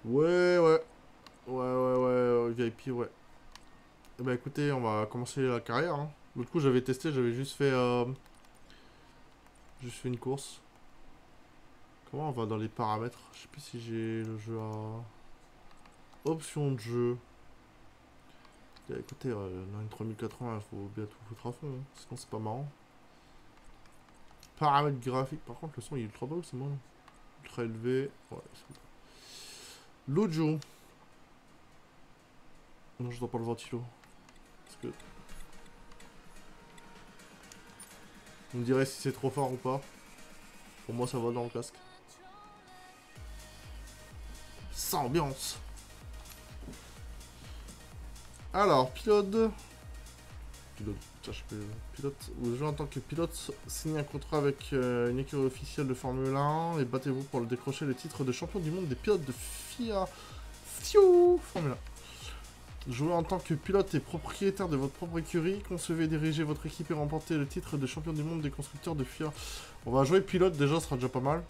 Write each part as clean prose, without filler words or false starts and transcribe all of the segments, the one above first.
Ouais, ouais. Ouais, VIP, ouais. Eh ben écoutez, on va commencer la carrière. Hein. L'autre coup, j'avais testé, j'avais juste fait une course. Comment on va dans les paramètres? Je sais plus si j'ai le jeu à... Options de jeu. Écoutez, dans une 3080, il faut bien tout foutre à fond. Hein. Sinon, c'est pas marrant. Paramètres graphiques, par contre, le son il est ultra bas ou c'est moi? Ultra élevé. Ouais, c'est bon. L'audio. Non, je dois pas le ventilo. Parce que. On me dirait si c'est trop fort ou pas. Pour moi, ça va dans le casque. Sans ambiance. Alors, pilote. Pilote. Tiens, je peux. Pilote. Vous jouez en tant que pilote, signez un contrat avec une écurie officielle de Formule 1 et battez-vous pour le décrocher le titre de champion du monde des pilotes de FIA. Fiu Formule 1. Jouez en tant que pilote et propriétaire de votre propre écurie, concevez et dirigez votre équipe et remportez le titre de champion du monde des constructeurs de FIA. On va jouer pilote déjà, ce sera déjà pas mal.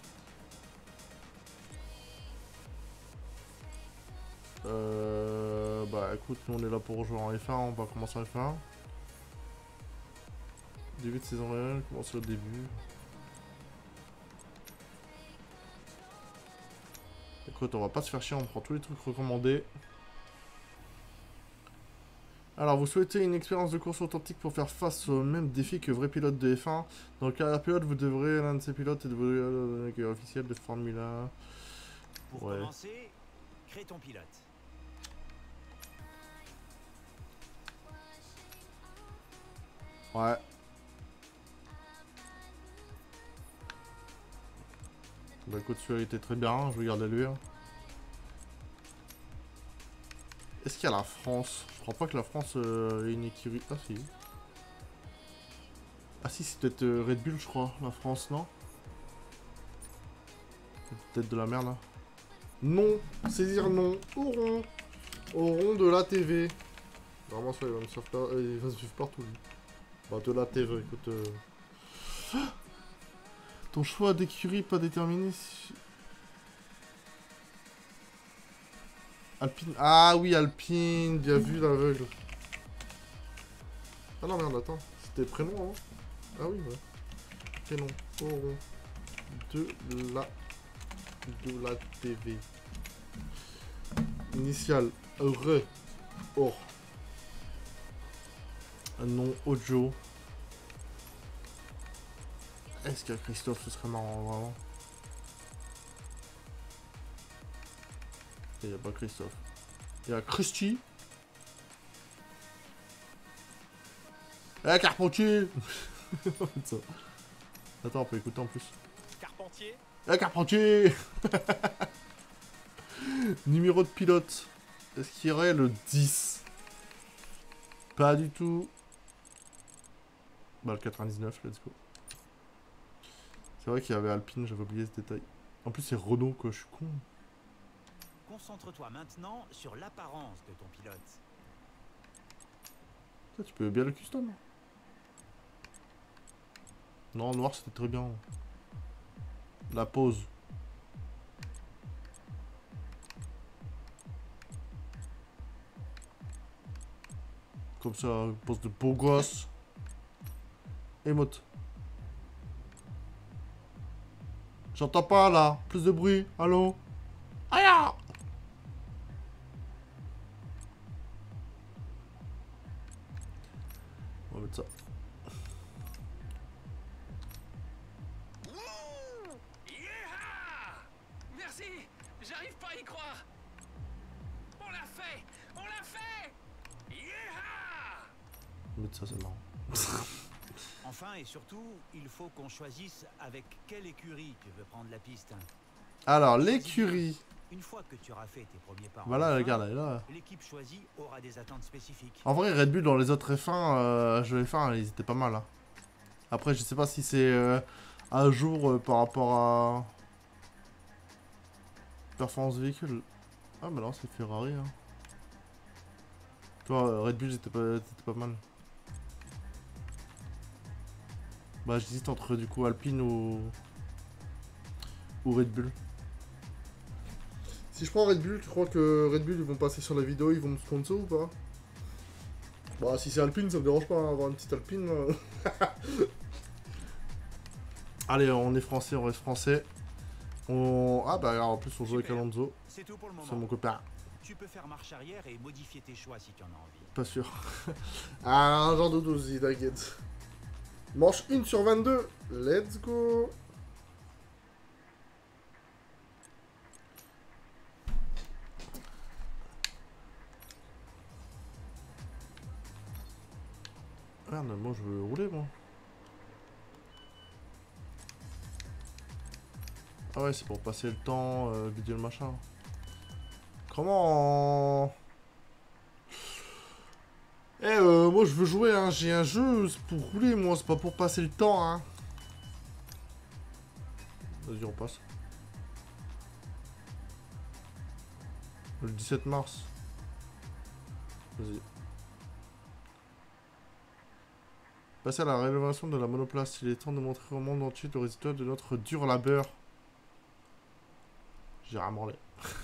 Bah écoute, nous on est là pour jouer en F1, on va commencer en F1. Début de saison réelle, commence au début. Écoute, on va pas se faire chier, on prend tous les trucs recommandés. Alors, vous souhaitez une expérience de course authentique pour faire face aux mêmes défis que vrai pilote de F1. Dans le cas pilote, vous devrez l'un de ces pilotes et de l'écurie officielle de Formule 1. Pour Ouais. commencer, crée ton pilote. Ouais. Bah écoute, celui-là était très bien, je regarde lui. Est-ce qu'il y a la France? Je crois pas que la France ait une écurie. Ah si. Ah si, c'est peut-être Red Bull, je crois, la France, non? C'est peut-être de la merde, là. Non! Saisir non! Au rond! Au rond de la TV. Vraiment, ça, il va me suivre, il va me suivre partout, lui. Bah, de la TV, écoute. Ton choix d'écurie pas déterminé. Alpine. Ah oui, Alpine, bien vu l'aveugle. Ah non, merde, attends. C'était prénom, hein? Ah oui, ouais. Prénom. Oron. De la. De la TV. Initial. Re. Or. Un nom audio. Est-ce qu'il y a Christophe? Ce serait marrant, vraiment. Il n'y a pas Christophe. Il y a Christy. Eh, Carpentier. Attends, on peut écouter en plus. Carpentier. Eh, Carpentier. Numéro de pilote. Est-ce qu'il y aurait le 10? Pas du tout. Bah, le 99, let's go. C'est vrai qu'il y avait Alpine, j'avais oublié ce détail. En plus, c'est Renault, quoi, je suis con. Concentre-toi maintenant sur l'apparence de ton pilote. Ça, tu peux bien le custom. Non, noir, c'était très bien. La pose. Comme ça, pose de beau gosse. Émote. J'entends pas, là. Plus de bruit. Allô? Aïe! On va mettre ça. Yeah! Merci, j'arrive pas à y croire. On l'a fait, on l'a fait. Yeah! On va mettre ça, c'est marrant. Enfin et surtout, il faut qu'on choisisse avec quelle écurie tu veux prendre la piste. Alors, l'écurie. Une fois que tu auras fait tes premiers pas, Voilà, regarde, elle est là. l'équipe choisie aura des attentes spécifiques. En vrai, Red Bull dans les autres F1, je vais faire, ils étaient pas mal. Hein. Après, je sais pas si c'est à jour par rapport à performance véhicule. Ah, mais non, c'est Ferrari. Hein. Toi, Red Bull, c'était pas mal. Bah, j'hésite entre du coup Alpine ou Red Bull. Si je prends Red Bull, tu crois que Red Bull ils vont passer sur la vidéo, ils vont me sponsor ou pas? Bah si c'est Alpine, ça me dérange pas, hein, avoir une petite Alpine. Allez, on est français, on reste français. Ah bah alors, en plus on joue avec Super. Alonso, C'est tout pour le c'est moment. mon copain. Tu peux faire marche arrière et modifier tes choix si tu en as envie. Pas sûr. Ah, un genre de 12, t'inquiète. Manche 1 sur 22. Let's go. Merde, moi je veux rouler, moi. Ah ouais, c'est pour passer le temps, vidéo le machin. Comment... moi je veux jouer, hein. J'ai un jeu, c'est pour rouler, moi, c'est pas pour passer le temps, hein. Vas-y, on passe. Le 17 mars. Vas-y. Passer à la rénovation de la monoplace. Il est temps de montrer au monde entier le résultat de notre dur labeur. J'ai rien branlé.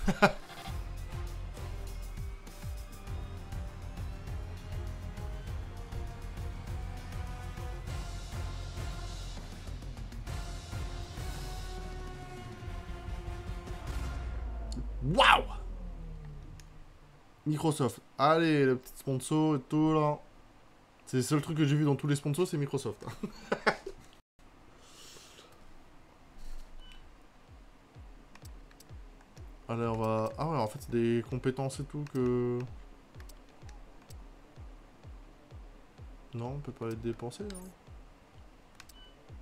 Waouh! Microsoft. Allez, le petit sponsor et tout là. C'est le seul truc que j'ai vu dans tous les sponsors, c'est Microsoft. Allez, on va... Ah ouais, en fait, c'est des compétences et tout que... Non, on peut pas les dépenser. Hein.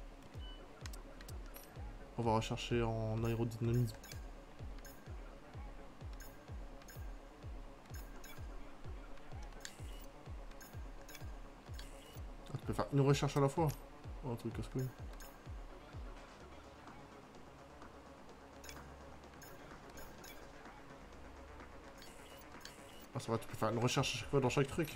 On va rechercher en aérodynamisme. Ah, tu peux faire une recherche à la fois. Oh, un truc casse-couille. Ah, ça va, tu peux faire une recherche à chaque fois dans chaque truc.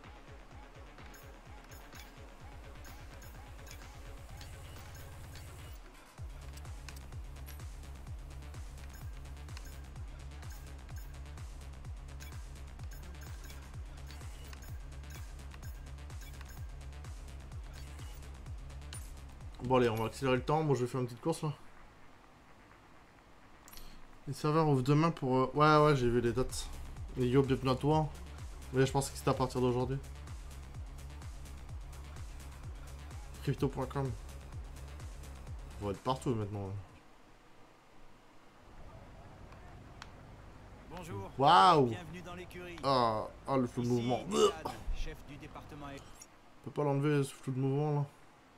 Bon allez, on va accélérer le temps. Moi je vais faire une petite course là. Les serveurs ouvrent demain pour... Ouais, j'ai vu les dates. Et yo, bienvenue à toi. Mais je pense que c'était à partir d'aujourd'hui. Crypto.com. On va être partout maintenant. Bonjour. Waouh! Bienvenue dans l'écurie. Ah, le flou de Ici, mouvement. Dylan, chef du département. On peut pas l'enlever ce flou de mouvement là.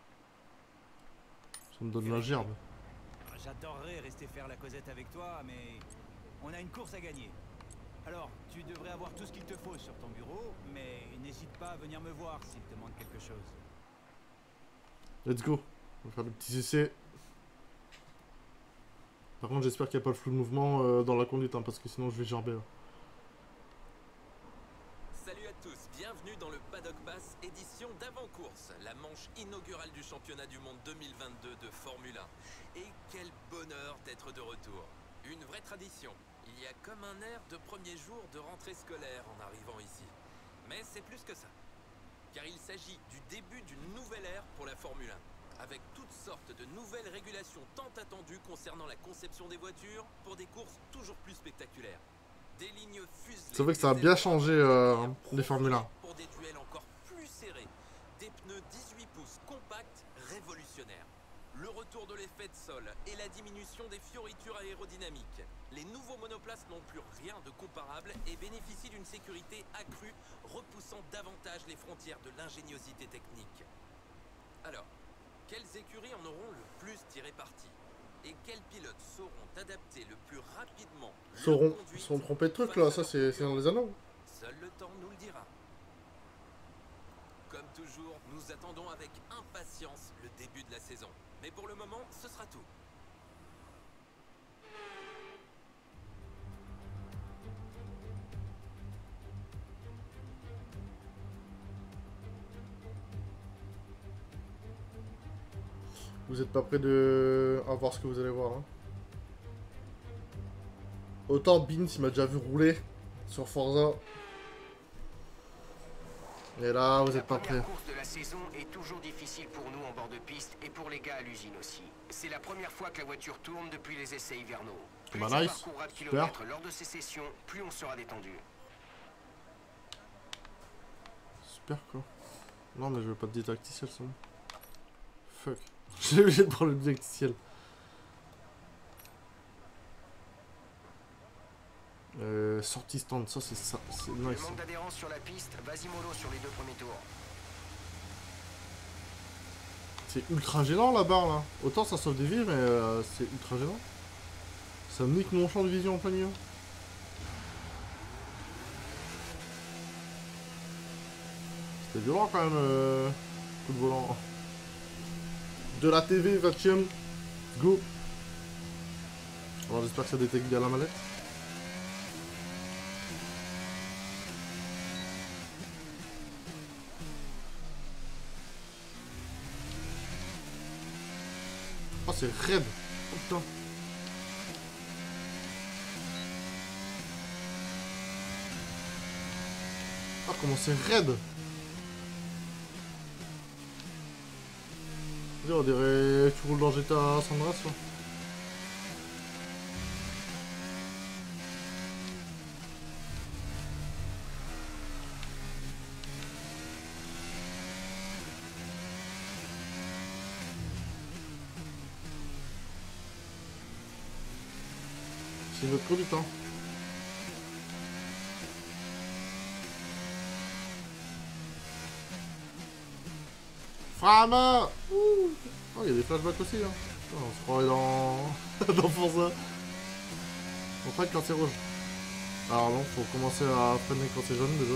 Ça me donne la gerbe. J'adorerais rester faire la causette avec toi, mais on a une course à gagner. Alors, tu devrais avoir tout ce qu'il te faut sur ton bureau, mais n'hésite pas à venir me voir s'il te manque quelque chose. Let's go. On va faire le petit essai. Par contre, j'espère qu'il n'y a pas le flou de mouvement dans la conduite, hein, parce que sinon je vais gerber. Là. Salut à tous, bienvenue dans le Paddock Pass édition d'avant-course, la manche inaugurale du championnat du monde 2022 de Formule 1. Et quel bonheur d'être de retour. Une vraie tradition. Il y a comme un air de premier jour de rentrée scolaire en arrivant ici. Mais c'est plus que ça. Car il s'agit du début d'une nouvelle ère pour la Formule 1. Avec toutes sortes de nouvelles régulations tant attendues concernant la conception des voitures pour des courses toujours plus spectaculaires. Des lignes fuselées. C'est vrai que ça a bien changé les Formule 1. Pour des duels encore plus serrés. Des pneus 18 pouces compacts révolutionnaires. Le retour de l'effet de sol et la diminution des fioritures aérodynamiques. Les nouveaux monoplaces n'ont plus rien de comparable et bénéficient d'une sécurité accrue, repoussant davantage les frontières de l'ingéniosité technique. Alors, quelles écuries en auront le plus tiré parti? Et quels pilotes sauront adapter le plus rapidement Sont trompés de trucs là, ça c'est dans les annonces. Seul le temps nous le dira. Comme toujours, nous attendons avec impatience le début de la saison. Mais pour le moment, ce sera tout. Vous êtes pas prêts de... à voir ce que vous allez voir. Hein. Autant Beans, il m'a déjà vu rouler sur Forza. Et là, vous êtes pas prêts. La première course de la saison est toujours difficile pour nous en bord de piste et pour les gars à l'usine aussi. C'est la première fois que la voiture tourne depuis les essais hivernaux. Plus Bah on nice, parcourra de super. kilomètres lors de ces sessions, plus on sera détendu. Super quoi. Non mais je veux pas de didacticiel, c'est bon. Fuck. J'ai obligé de prendre le didacticiel. Sortie stand, ça c'est ça, c'est Le nice. manque d'adhérence sur la piste, vas-y mollo sur les 2 premiers tours. C'est ultra gênant la barre là. Autant ça sauve des vies, mais c'est ultra gênant. Ça me nique mon champ de vision en plein milieu. C'était violent quand même, coup de volant. De la TV, 20ème. Go. Alors j'espère que ça détecte bien la mallette. Oh c'est raide. Oh putain. Oh comment c'est raide. On dirait que tu roules dans GTA San Andreas là. C'est une autre conduite hein. Frama. Ouh. Oh, il y a des flashbacks aussi hein. Putain, on se croirait dans... dans Forza. On freine quand c'est rouge. Alors non, faut commencer à freiner quand c'est jaune déjà.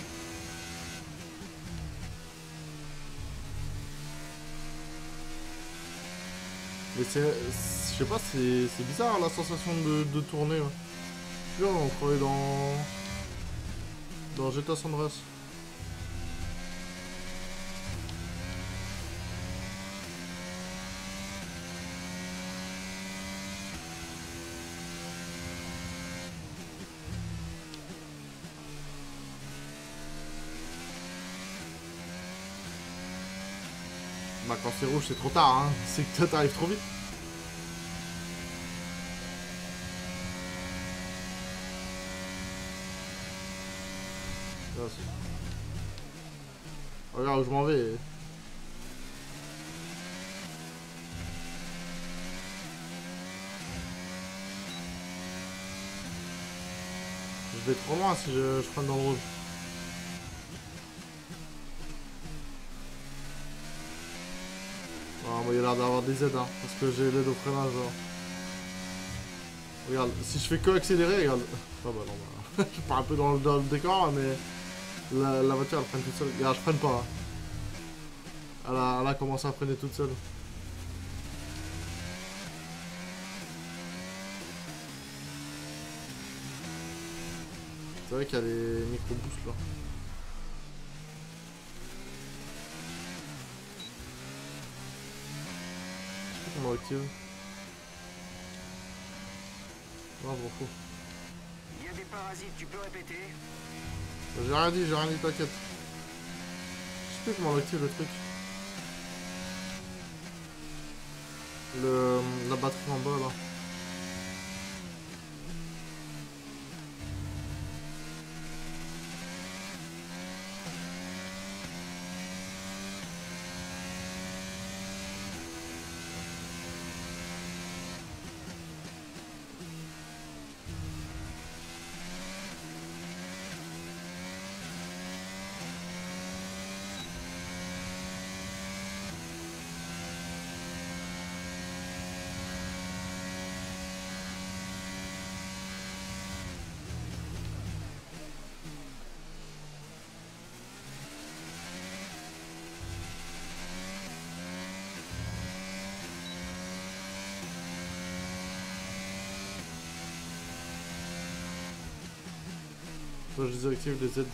Mais c'est... Je sais pas, c'est bizarre la sensation de tourner. Ouais. Je suis là, on croirait dans GTA San Andreas. Bah quand c'est rouge c'est trop tard hein, c'est que toi t'arrives trop vite. Là, regarde où je m'en vais. Je vais trop loin si je freine dans le rouge. Ah, moi, il a l'air d'avoir des aides, hein, parce que j'ai l'aide au freinage. Genre. Regarde, si je fais que accélérer, regarde. Ah bah non, bah. Je pars un peu dans le décor, mais la voiture elle freine toute seule. Regarde, je freine pas. Hein. Elle a commencé à freiner toute seule. C'est vrai qu'il y a des micro-boosts là. On active. Non, je m'en fous. Il y a des parasites, tu peux répéter? J'ai rien dit, t'inquiète. Je sais plus comment on active le truc. La batterie en bas là. Faut que je désactive les aides.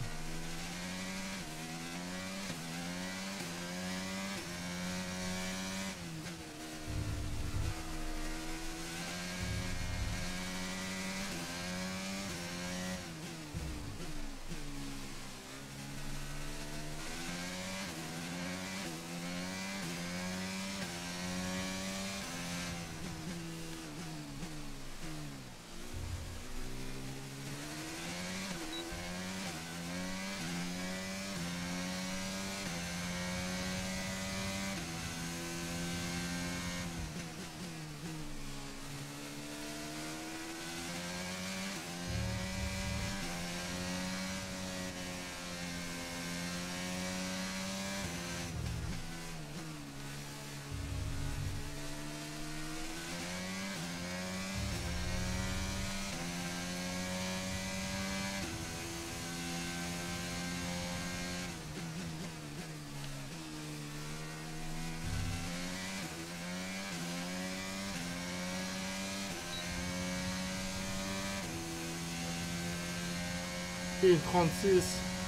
Et une 36.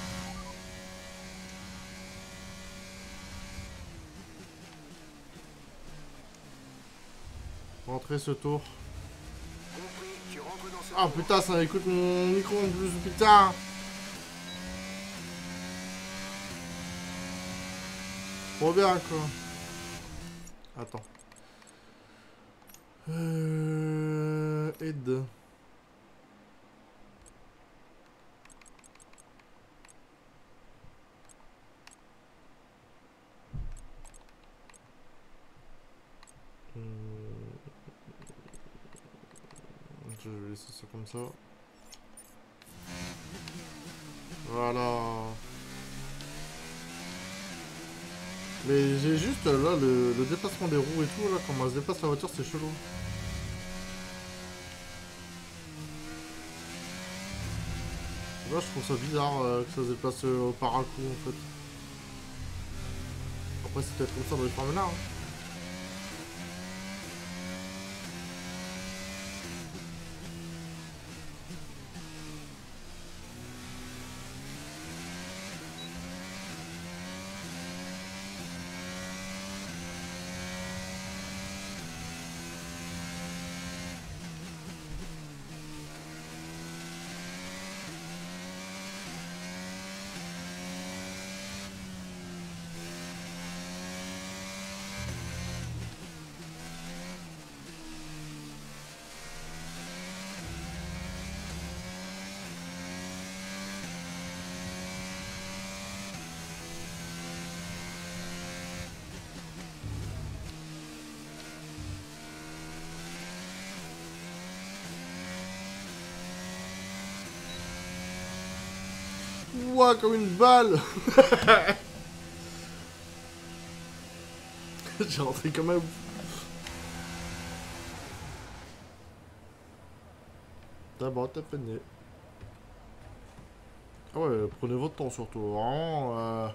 Rentrer ce tour. Compris, tu rentres dans ce Ah tour. putain, ça écoute mon micro en plus, putain. Trop bien quoi. Attends. Aide. Je vais laisser ça comme ça. Voilà. Mais j'ai juste là le déplacement des roues et tout, là, comment elle se déplace la voiture, c'est chelou. Là, je trouve ça bizarre que ça se déplace au par-à-coup en fait. Après, c'est peut-être comme ça dans les Formule 1. Hein. Ouah, comme une balle. J'ai rentré comme un ouf. D'abord, t'as peiné. Ah ouais, prenez votre temps surtout. Vraiment,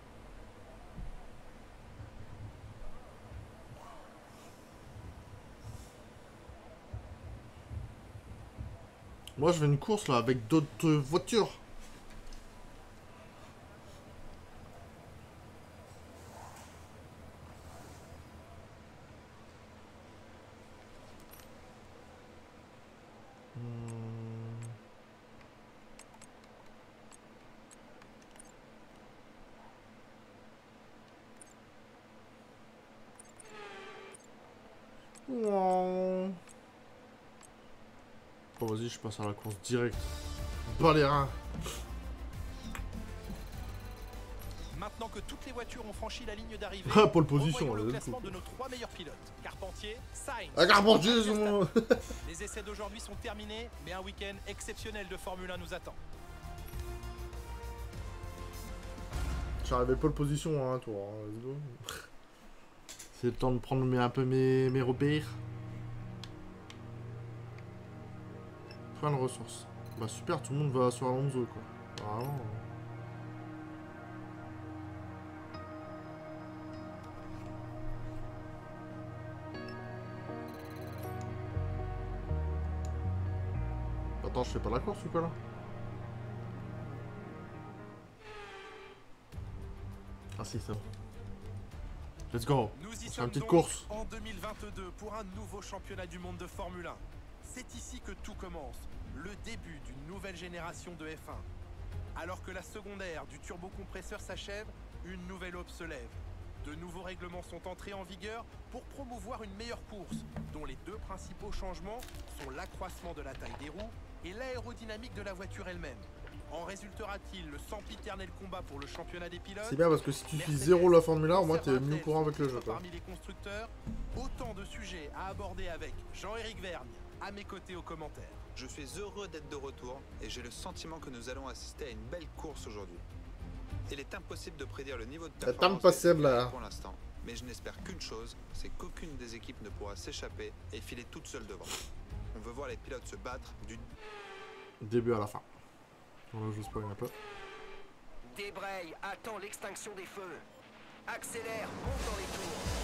Moi, je fais une course là avec d'autres voitures. Bon, vas-y, je passe à la course directe. Bas les reins. Maintenant que toutes les voitures ont franchi la ligne d'arrivée, Ah, pole position, revoyons le là, classement de nos 3 meilleurs pilotes. Carpentier, Sainz. Ah, Carpentier, c'est moi. Les essais d'aujourd'hui sont terminés, mais un week-end exceptionnel de Formule 1 nous attend. J'arrivais pole position, hein, toi. Hein, let's go. C'est le temps de prendre un peu mes repères. Plein de ressources. Bah super, tout le monde va sur Alonso, quoi. Vraiment. Attends, je fais pas la course ou quoi là? Ah si, c'est bon. Let's go. Nous y C'est une sommes petite donc course. en 2022 pour un nouveau championnat du monde de Formule 1. C'est ici que tout commence, le début d'une nouvelle génération de F1. Alors que la seconde ère du turbocompresseur s'achève, une nouvelle aube se lève. De nouveaux règlements sont entrés en vigueur pour promouvoir une meilleure course, dont les deux principaux changements sont l'accroissement de la taille des roues et l'aérodynamique de la voiture elle-même. En résultera-t-il le sempiternel combat pour le championnat des pilotes? C'est bien parce que si tu suis zéro la Formule 1, au moins t'es mieux au courant avec le jeu, quoi. Parmi les constructeurs, autant de sujets à aborder avec Jean-Éric Vergne, à mes côtés aux commentaires. Je suis heureux d'être de retour et j'ai le sentiment que nous allons assister à une belle course aujourd'hui. Il est impossible de prédire le niveau de performance impossible, là. pour l'instant, mais je n'espère qu'une chose, c'est qu'aucune des équipes ne pourra s'échapper et filer toute seule devant. On veut voir les pilotes se battre du Début à la fin. Bon, là, je spoil un peu. Débraye, attends l'extinction des feux. Accélère, monte dans les tours.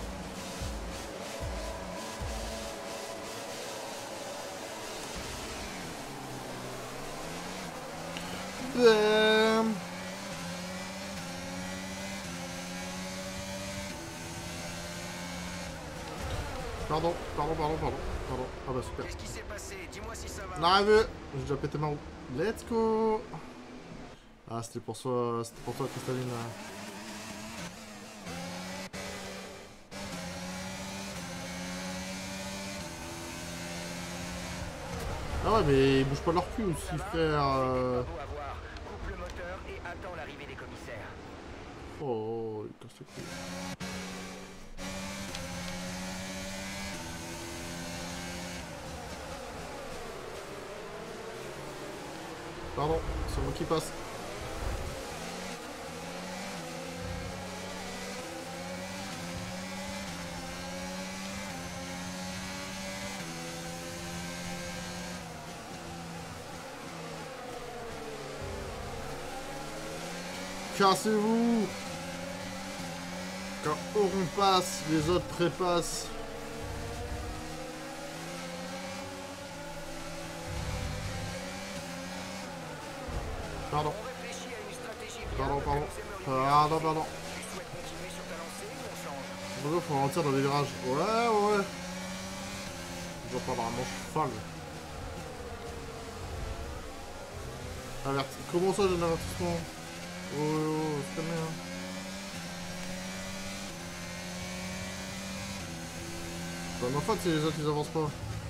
super. Pardon. Ah bah super. Qu'est-ce qui s'est passé? Dis-moi si ça va. On arrive. J'ai déjà pété ma roue. Let's go. Ah, c'était pour toi, Cristalline. Ah ouais, mais ils bougent pas leur cul aussi, frère. Coupe le moteur et attends l'arrivée des commissaires. Oh, il casse le cul. Pardon, c'est moi qui passe. Cassez-vous! Quand on passe, les autres trépassent. Pardon. On réfléchit à une stratégie Pardon. viable que nous aimerions utiliser. Tu souhaites continuer sur ta lancée ou on change? Bonjour, faut ralentir dans les virages. Ouais. Je dois pas avoir un manche cheval. Comment ça, j'ai un avertissement? Oh, c'est calme, hein. C'est pas ma faute si les autres ils avancent pas.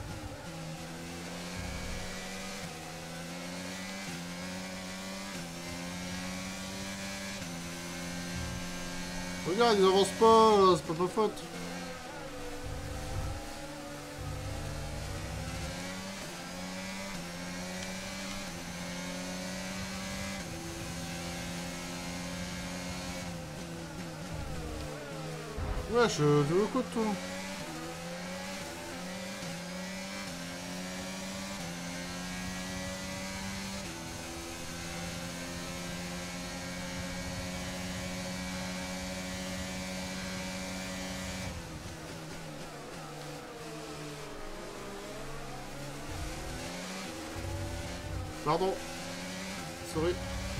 Regarde, ils avancent pas, c'est pas ma faute. Ouais, je veux quoi de toi? Pardon. Sorry.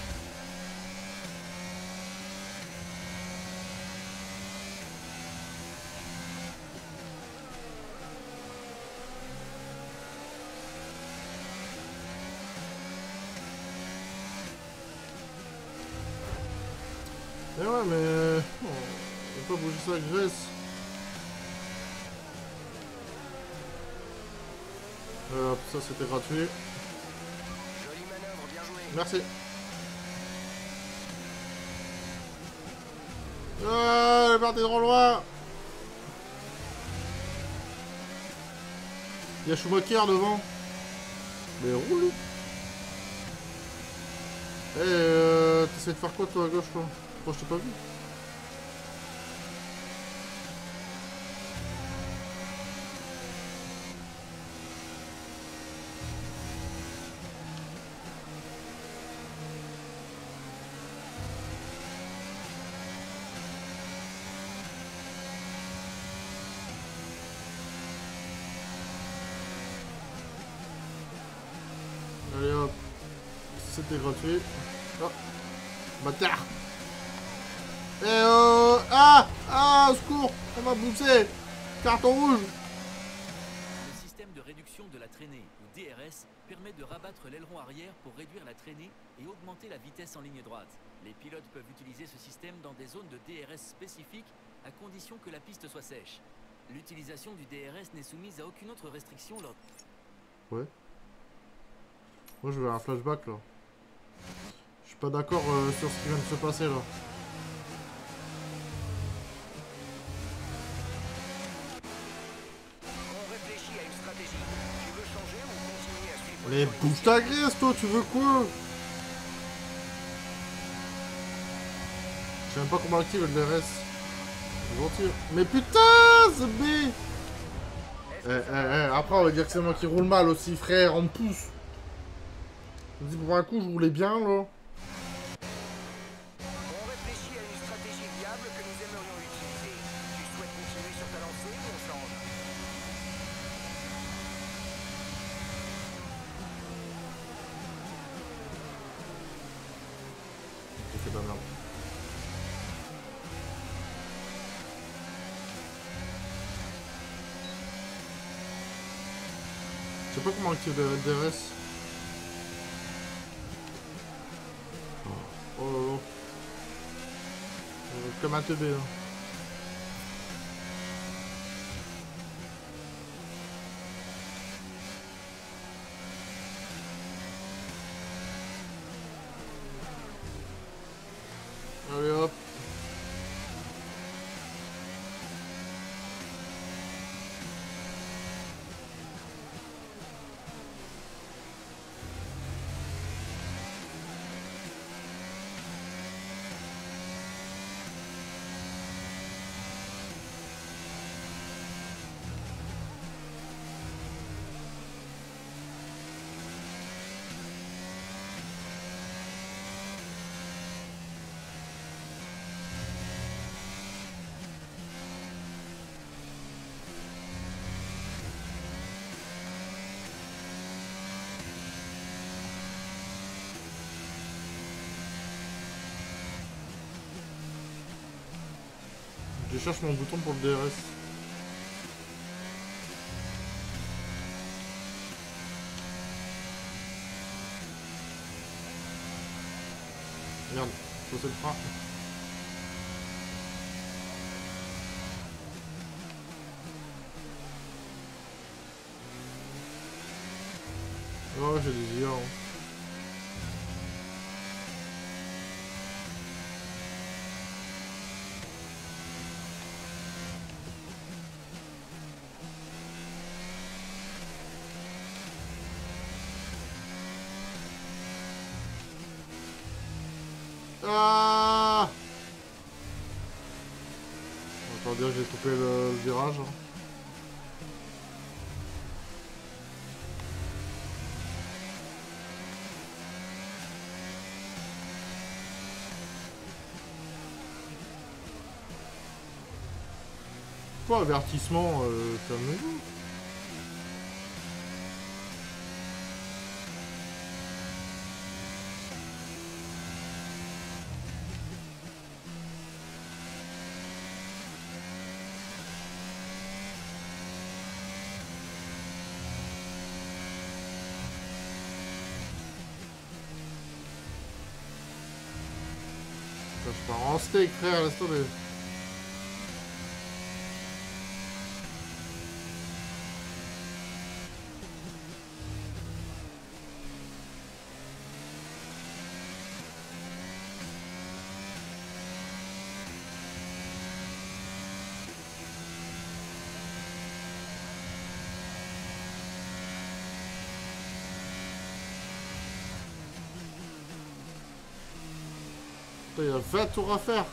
Eh ouais, mais... on va pas bouger ça avec Grèce. Hop, ça c'était gratuit. Jolie manœuvre, bien joué. Merci. Ah, elle est partie trop loin. Il y a Schumacher devant. Mais roule. Eh, t'essaies de faire quoi toi à gauche toi? Pourquoi je t'ai pas vu? Allez hop, c'était gratuit. Oh, bâtard. Eh oh, ah, au secours, on m'a poussé. Carton rouge. Le système de réduction de la traînée, ou DRS, permet de rabattre l'aileron arrière pour réduire la traînée et augmenter la vitesse en ligne droite. Les pilotes peuvent utiliser ce système dans des zones de DRS spécifiques, à condition que la piste soit sèche. L'utilisation du DRS n'est soumise à aucune autre restriction lors... Ouais. Moi je veux un flashback là. Je suis pas d'accord sur ce qui vient de se passer là. On réfléchit à une stratégie. Tu veux changer ou continuer à suivre? Mais bouge ta graisse toi, tu veux quoi? Je sais même pas comment activer le DRS. Gentil. Mais putain, c'est B. Après on va dire que c'est moi qui roule mal aussi, frère, on me pousse. Je me dis pour un coup je roulais bien là. On réfléchit à une stratégie viable que nous aimerions utiliser. Tu souhaites continuer sur ta lancée ou on change? Je sais pas comment activer le DRS. Oh là là. Comme un TB. Hein. Allez hop. Je cherche mon bouton pour le DRS. Merde, faut se le frein. Oh, j'ai des IA. Hein. Ah! On va dire que j'ai coupé le virage. Hein. Quoi, avertissement, calmez-vous. Je pars en steak, frère, laisse tomber. Il y a 20 tours à faire.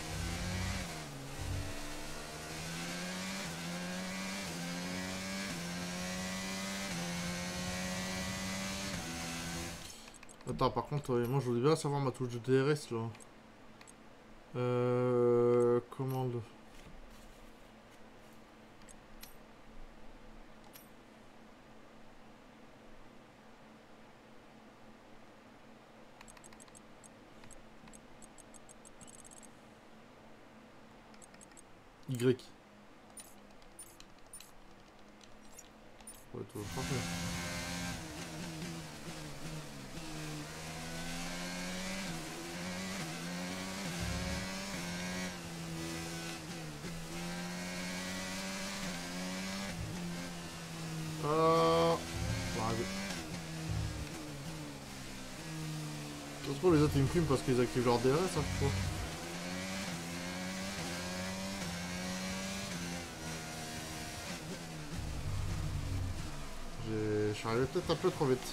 Attends, par contre, moi je voulais bien savoir ma touche de DRS là. Commande. Y. Ouais, tout va parfait. Bon, allez. Ça se trouve, les autres ils me fument parce qu'ils activent leur DRS, hein, je crois. Je suis arrivé peut-être un peu trop vite.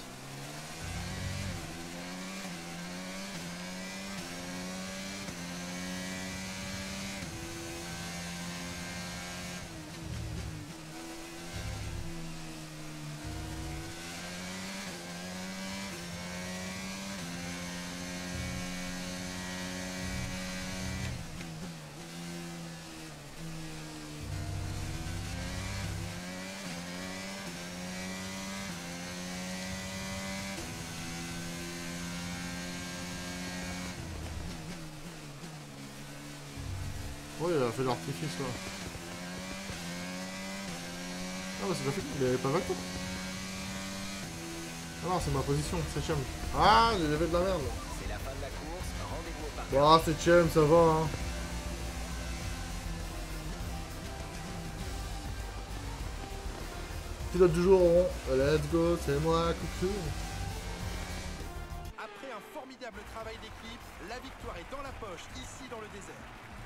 Oui, il a fait l'artifice là. Ah bah c'est pas fait, il avait pas 20 tours. Ah non, c'est ma position, 7ème. Ah, j'ai levé de la merde. C'est la fin de la course, rendez-vous au parc. Bon, 7ème, ça va, hein. Pilote du jour, rond. Let's go, c'est moi, coucou. Après un formidable travail d'équipe, la victoire est dans la poche, ici dans le désert.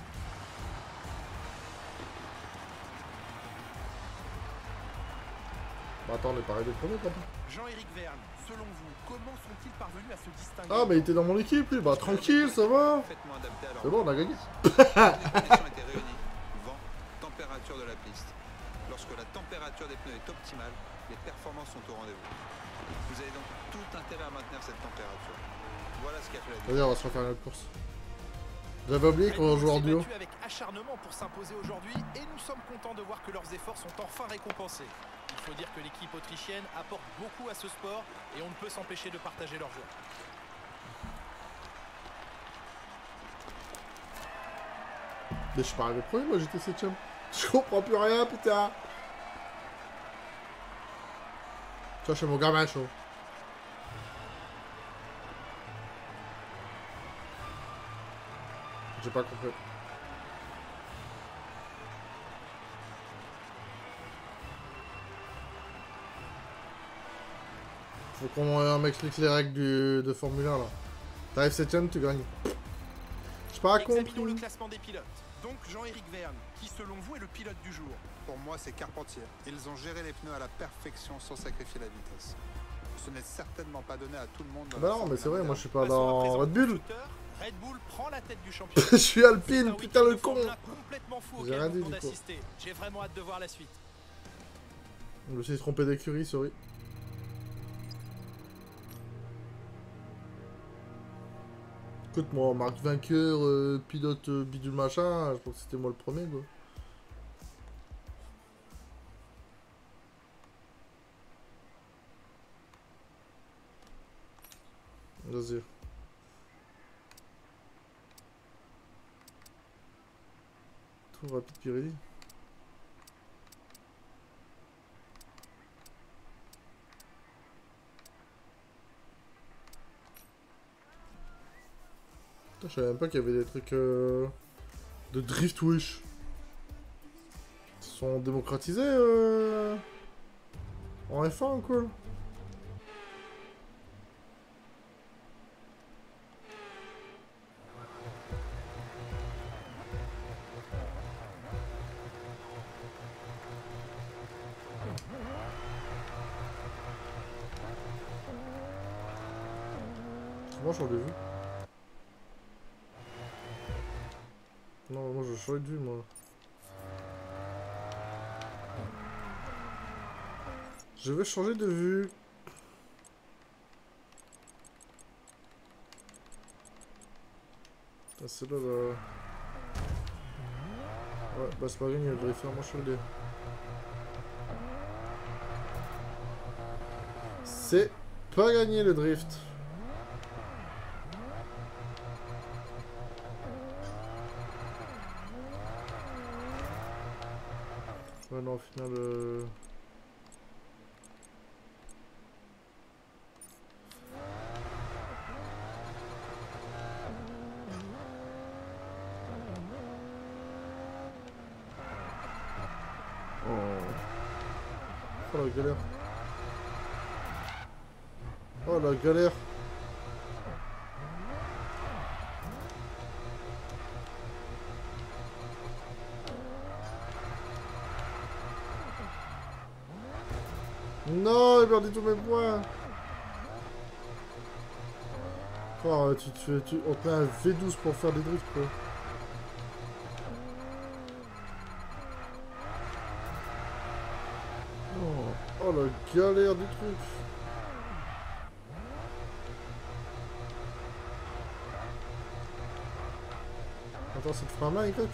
Bah attends, on est pareil de premier, quand même. Jean-Éric Verne, selon vous, comment sont-ils parvenus à se distinguer? Ah, mais il était dans mon équipe, lui. Bah tranquille, ça va. Parfaitement adapté à leur C'est bon, on a gagné. Les conditions étaient réunies. Vent, température de la piste. Lorsque la température des pneus est optimale, les performances sont au rendez-vous. Vous avez donc tout intérêt à maintenir cette température. Voilà ce qui a fait la différence. Vas-y, on va se refaire une autre course. J'avais oublié qu'on joue en s'est duo. battu avec acharnement pour s'imposer aujourd'hui et nous sommes contents de voir que leurs efforts sont enfin récompensés. Il faut dire que l'équipe autrichienne apporte beaucoup à ce sport et on ne peut s'empêcher de partager leur joie. Mais je suis pas arrivé premier, moi j'étais 7ème. Je comprends plus rien, putain. Tu vois, je suis mon gamin chaud. J'ai pas compris. Faut qu'on m'explique les règles de Formule 1 là. T'arrives 7ème, tu gagnes. J'ai pas Examinons le compris. classement des pilotes. Donc Jean-Éric Verne, qui selon vous est le pilote du jour. Pour moi, c'est Carpentier. Ils ont géré les pneus à la perfection sans sacrifier la vitesse. Ce n'est certainement pas donné à tout le monde. dans Bah la non, mais Formule c'est vrai, 1 moi je suis pas Passons à présent dans au Red Bull. constructeur. Red Bull prend la tête du championnat. Je suis C'est Alpine, un putain le week-end de con. Formule 1 complètement fou J'ai auquel rien nous dit, venons du coup. d'assister. J'ai vraiment hâte de voir la suite. Je me suis trompé d'écurie, sorry. Écoute, moi, marque vainqueur, pilote bidule machin, je pense que c'était moi le premier, quoi. Vas-y. Tout rapide Pirelli. Putain, je savais même pas qu'il y avait des trucs de drift wish. Ils sont démocratisés en F1 ou quoi? Moi j'en ai vu. Non, moi je change de vue, moi. Je vais changer de vue. Ah, c'est là, là. Ouais, bah c'est pas gagné, je devrais faire mon changer. C'est pas gagné le drift. Ouais, non, au final. Oh la galère. Oh la galère. Non, il perdit tous mes points. Oh, on te met un V12 pour faire des drifts, quoi. Oh, oh la galère du truc. Attends, ça te fera mal, coq.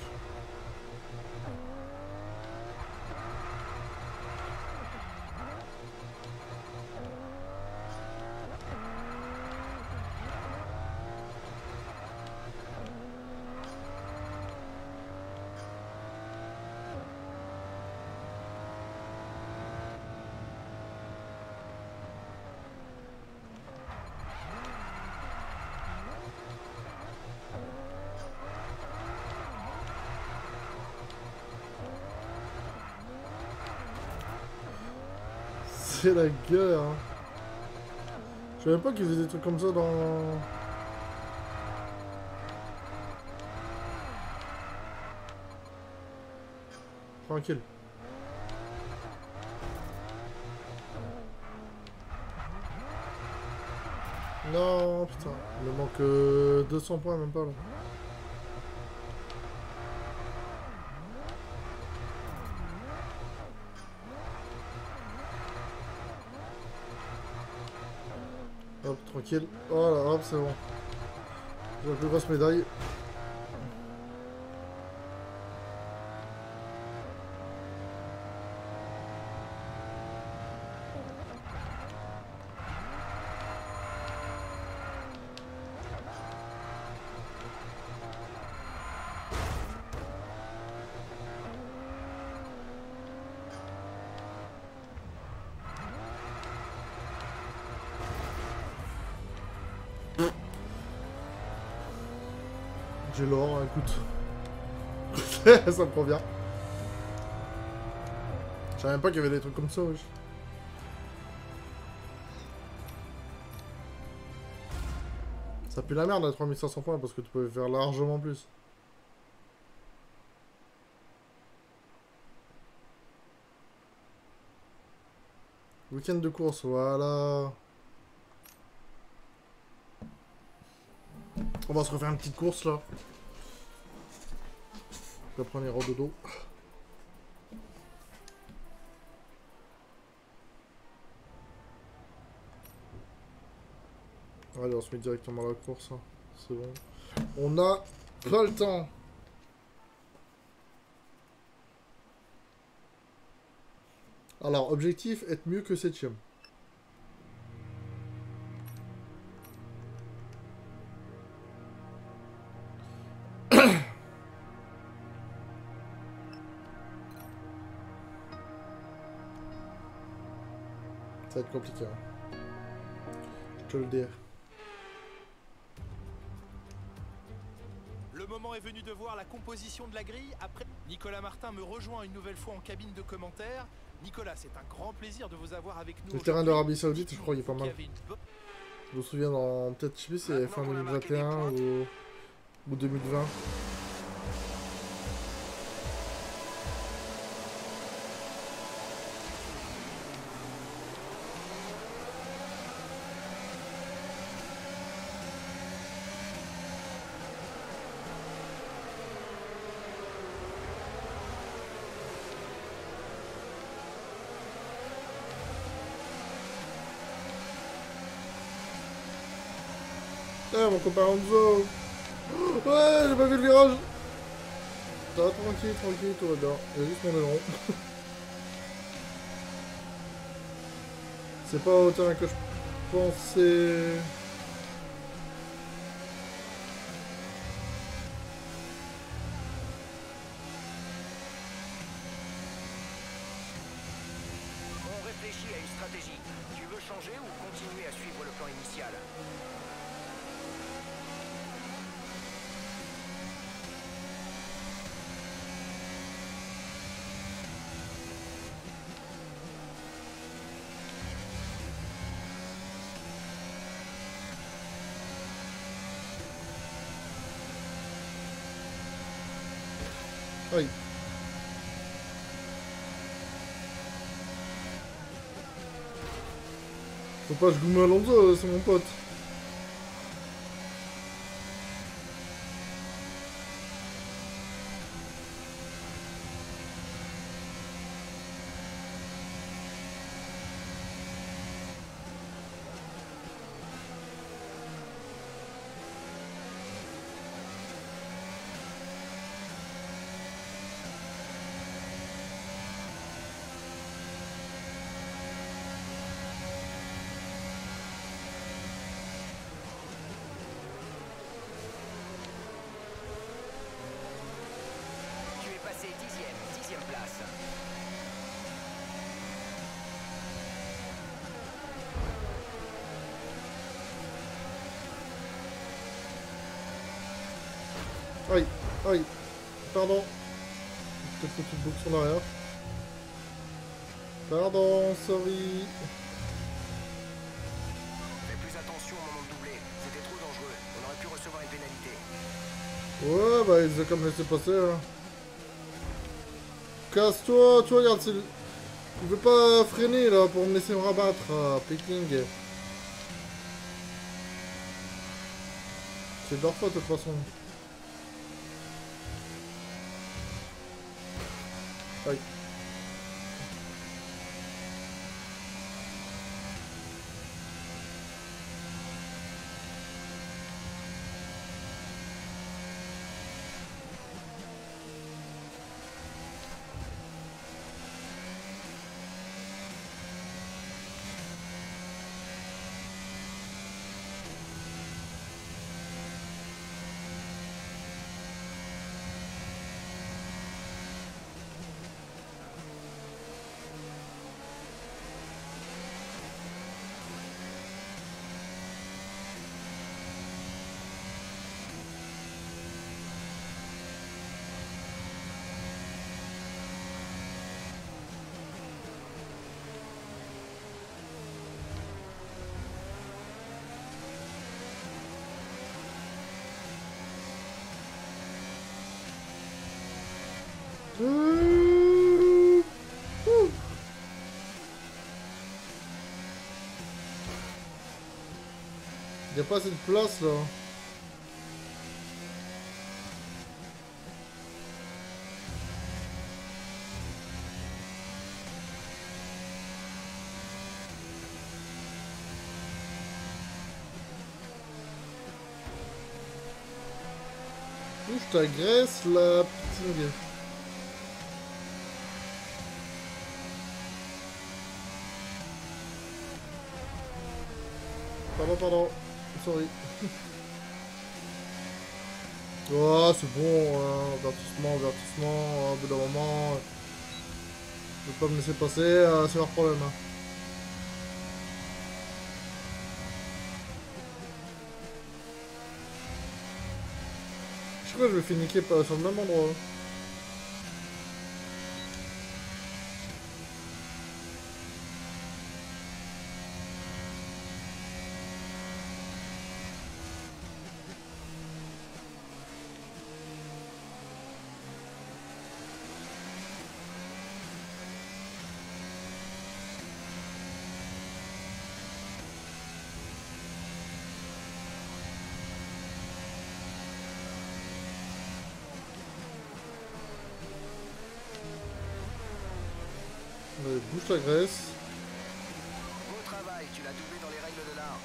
C'est la gueule, hein. Je savais pas qu'ils faisaient des trucs comme ça dans... Tranquille. Non, putain. Il me manque 200 points, même pas, là. Hop, tranquille. Voilà, hop, c'est bon. J'ai la plus grosse médaille. J'ai l'or, écoute. Ça me provient. Je savais même pas qu'il y avait des trucs comme ça, wesh. Ça pue la merde à 3500 points parce que tu peux faire largement plus. Week-end de course, voilà. On va se refaire une petite course là. Après on ira au dodo. Allez, on se met directement à la course. Hein. C'est bon. On a pas le temps. Alors, objectif, être mieux que 7ème. Ça va être compliqué. Hein. Je te le dis. Le moment est venu de voir la composition de la grille. Après, Nicolas Martin me rejoint une nouvelle fois en cabine de commentaires. Nicolas, c'est un grand plaisir de vous avoir avec nous. Le terrain de l'Arabie Saoudite, je crois qu'il est pas mal. Je me souviens dans peut-être, je sais plus, c'est fin 2021 ou 2020. Ah, mon copain Enzo. Ouais, j'ai pas vu le virage. Ça va, tranquille, tout va bien. Il y a juste mon aileron. C'est pas au terrain que je pensais. On réfléchit à une stratégie. Tu veux changer ou continuer à suivre le plan initial? Aïe. Faut pas que je gomme Alonso, c'est mon pote. C'est 10e place. Aïe, aïe. Pardon. Peut-être que tu te boucles en arrière. Pardon, sorry. Fais plus attention au moment de doubler. C'était trop dangereux. On aurait pu recevoir une pénalité. Ouais, bah ils ont comme laissé passer. Hein. Casse-toi, tu vois, regarde, il veut pas freiner là pour me laisser me rabattre, Peking. C'est de leur faute de toute façon. Aïe. Il n'y a pas assez de place là. Ouh, je t'agresse là, putain. Pardon. Sorry. Oh, c'est bon, hein. Avertissement. Au bout d'un moment, ne pas me laisser passer, c'est leur problème. Hein. Je crois que je vais finir niquer sur le même endroit. Bouge la graisse. Beau travail, tu l'as doublé dans les règles de l'art.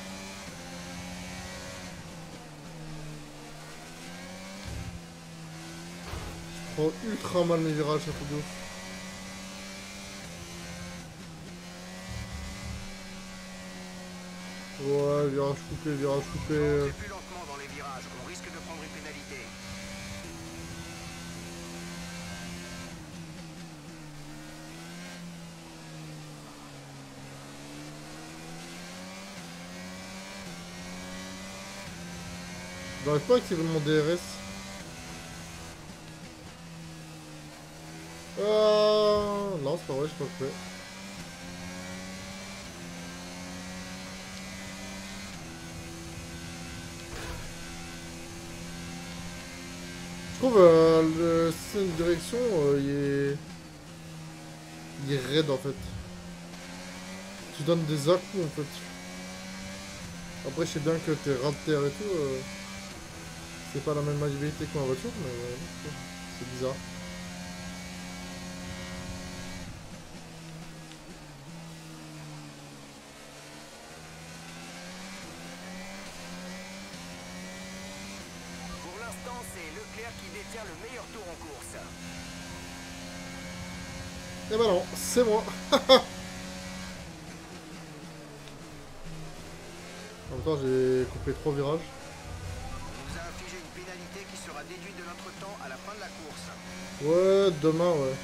Je prends ultra mal mes virages, un peu d'ouf. Ouais, virage coupé. Montez plus lentement dans les virages, on risque de prendre une pénalité. J'arrive pas à activer mon DRS. Non, c'est pas vrai, je pas fait. Je trouve le système de direction, il est raide en fait. Tu donnes des à-coups en fait. Après, je sais bien que t'es ras de terre et tout. C'est pas la même maniabilité que ma voiture, mais c'est bizarre. Pour l'instant, c'est Leclerc qui détient le meilleur tour en course. Eh ben non, c'est moi. En même temps, j'ai coupé 3 virages. On nous a infligé une pénalité qui sera déduite de notre temps à la fin de la course. Ouais, demain, ouais.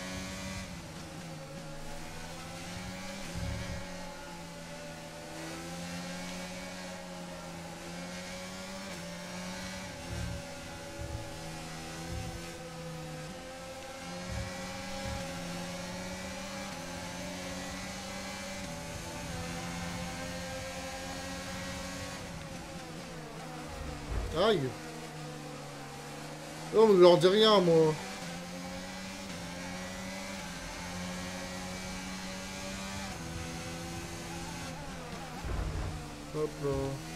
Aïe. Non, mais je leur dis rien, moi. Hop là.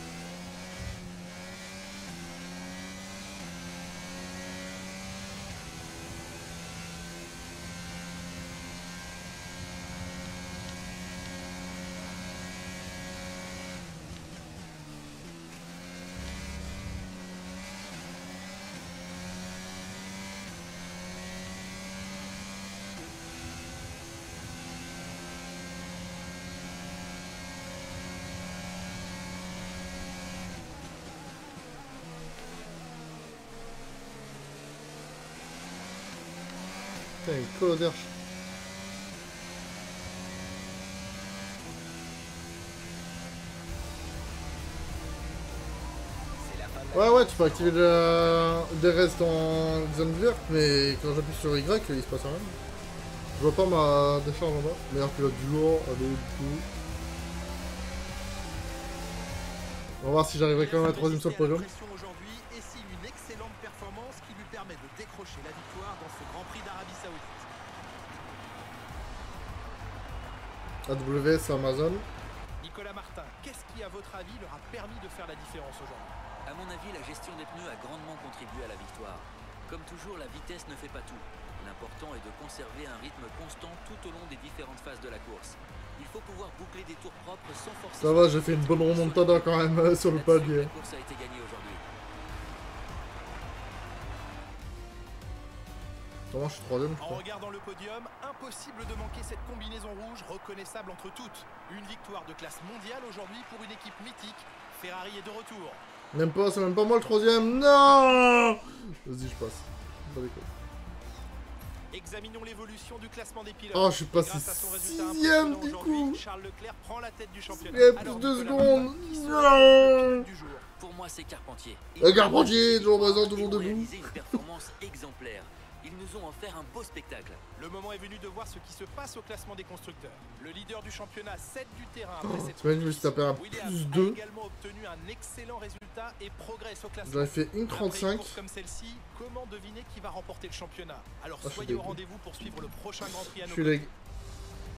Putain, une colle d'herche. Ouais, tu peux activer des restes en zone verte, mais quand j'appuie sur Y, il se passe rien. Je vois pas ma décharge en bas. Meilleur pilote du jour, allez, du coup. On va voir si j'arriverai quand même à la troisième sur le podium. Aujourd'hui et signe une excellente performance qui lui permet de décrocher la victoire dans ce Grand Prix d'Arabie Saoudite. AW, c'est Amazon. Nicolas Martin, qu'est-ce qui, à votre avis, leur a permis de faire la différence aujourd'hui? À mon avis, la gestion des pneus a grandement contribué à la victoire. Comme toujours, la vitesse ne fait pas tout. L'important est de conserver un rythme constant tout au long des différentes phases de la course. Il faut pouvoir boucler des tours propres sans forcer... Ça va, j'ai fait une bonne remontada quand même sur le palier. La course a été gagnée aujourd'hui. Comment je suis troisième, je En crois. regardant le podium, impossible de manquer cette combinaison rouge reconnaissable entre toutes. Une victoire de classe mondiale aujourd'hui pour une équipe mythique. Ferrari est de retour. Même pas, c'est même pas moi le troisième. Non. Vas-y, je passe. Pas les couilles. Examinons l'évolution du classement des pilotes. Oh, je suis passé Grâce à son résultat sixième impressionnant du aujourd'hui, coup. Charles Leclerc prend la tête du championnat. Il y a plus Alors, de Nicolas secondes. Martin, qui sera le pilote du jour? Pour moi, c'est Carpentier. Carpentier, toujours présent, toujours Ils ont debout. réalisé une performance exemplaire. Ils nous ont offert un beau spectacle. Le moment est venu de voir ce qui se passe au classement des constructeurs. Le leader du championnat cède du terrain après cette t'imagines, je me suis tapé un Williams plus a 2. également obtenu un excellent résultat et progresse au classement. J'avais fait une Après 35. une course comme celle-ci, comment deviner qui va remporter le championnat? Alors je suis soyez au dégoûté. rendez-vous pour suivre le prochain Grand Prix à Je nos suis côtés. leg.